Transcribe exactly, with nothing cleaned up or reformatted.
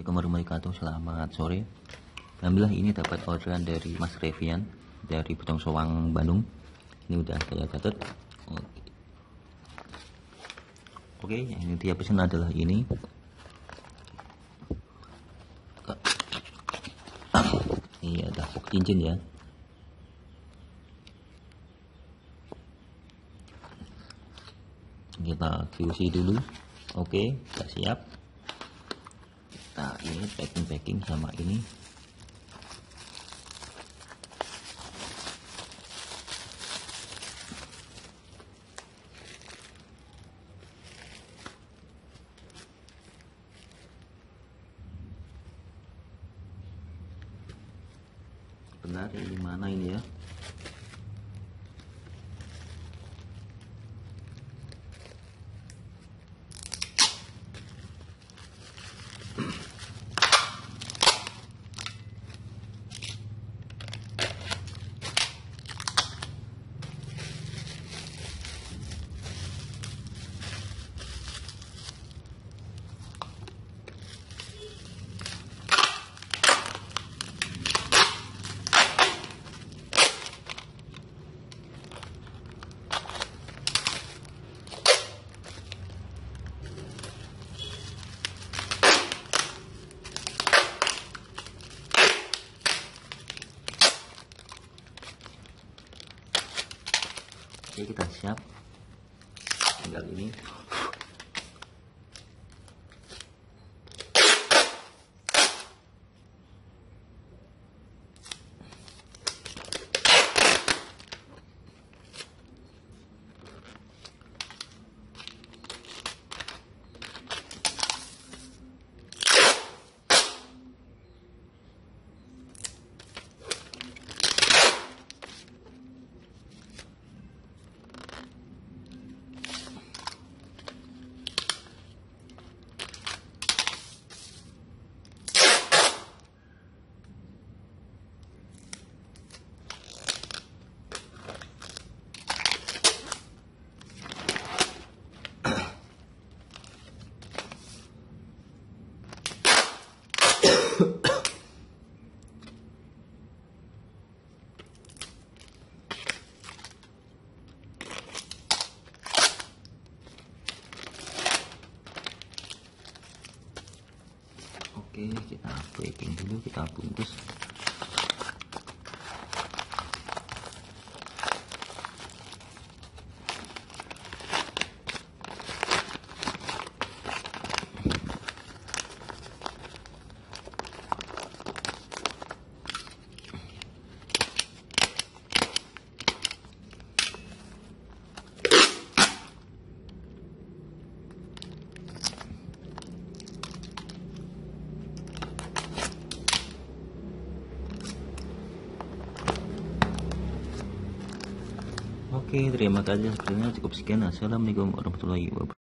Assalamualaikum warahmatullahi wabarakatuh. Selamat sore. Alhamdulillah ini dapat orderan dari Mas Revian dari Bojong Soang, Bandung. Ini udah saya catat. Oke, Oke yang dia pesan adalah ini. Ini ada cincin ya. Kita Q C dulu. Oke, kita siap. Nah, ini packing-packing sama ini. Benar, ini mana ini ya? Oke, kita siap. Tinggal ini. Oke, kita packing dulu, kita bungkus. Oke, terima kasih. Sebenarnya cukup sekian. Assalamualaikum warahmatullahi wabarakatuh.